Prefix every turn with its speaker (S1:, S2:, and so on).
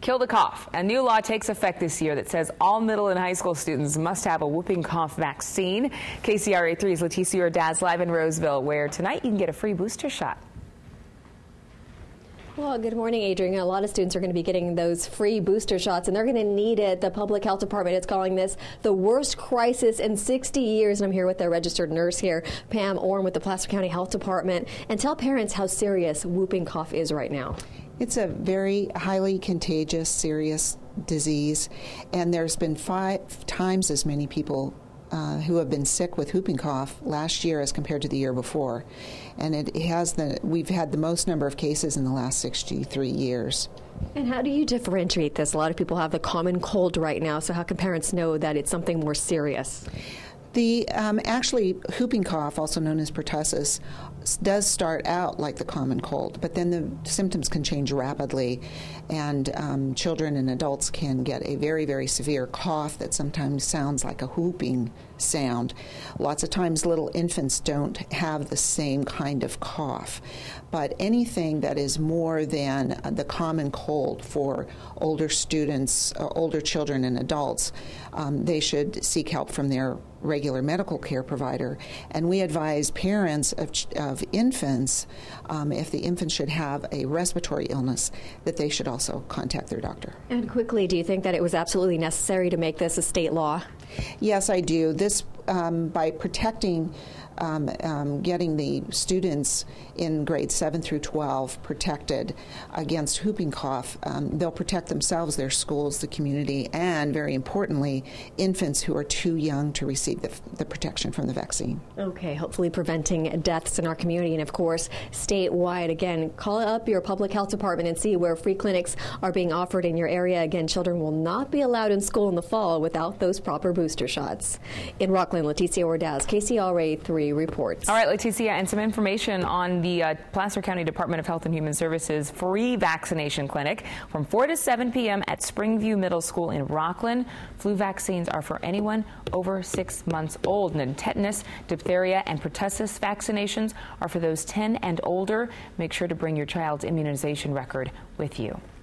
S1: Kill the cough. A new law takes effect this year that says all middle and high school students must have a whooping cough vaccine. KCRA 3's Leticia Ordaz live in Roseville, where tonight you can get a free booster shot.
S2: Well, good morning, Adrian. A lot of students are going to be getting those free booster shots, and they're going to need it. The Public Health Department is calling this the worst crisis in 60 years. And I'm here with their registered nurse here, Pam Orm with the Placer County Health Department. And tell parents how serious whooping cough is right now.
S3: It's a very highly contagious, serious disease, and there's been 5 times as many people who have been sick with whooping cough last year as compared to the year before. And we've had the most number of cases in the last 63 years.
S2: And how do you differentiate this? A lot of people have the common cold right now, so how can parents know that it's something more serious?
S3: Actually, whooping cough, also known as pertussis, does start out like the common cold, but then the symptoms can change rapidly, and children and adults can get a very, very severe cough that sometimes sounds like a whooping sound. Lots of times little infants don't have the same kind of cough, but anything that is more than the common cold for older students, older children and adults, they should seek help from their regular medical care provider. And we advise parents of infants, if the infant should have a respiratory illness, that they should also contact their doctor.
S2: And quickly, do you think that it was absolutely necessary to make this a state law?
S3: Yes, I do. This, by protecting getting the students in grades 7 through 12 protected against whooping cough, they'll protect themselves, their schools, the community, and very importantly, infants who are too young to receive the protection from the vaccine.
S2: Okay, hopefully preventing deaths in our community, and of course, statewide. Again, call up your public health department and see where free clinics are being offered in your area. Again, children will not be allowed in school in the fall without those proper booster shots. In Rockland, Leticia Ordaz, KCRA 3 reports.
S1: All right, Leticia, and some information on the Placer County Department of Health and Human Services free vaccination clinic from 4 to 7 p.m. at Springview Middle School in Rockland. Flu vaccines are for anyone over 6 months old, and tetanus, diphtheria, and pertussis vaccinations are for those 10 and older. Make sure to bring your child's immunization record with you.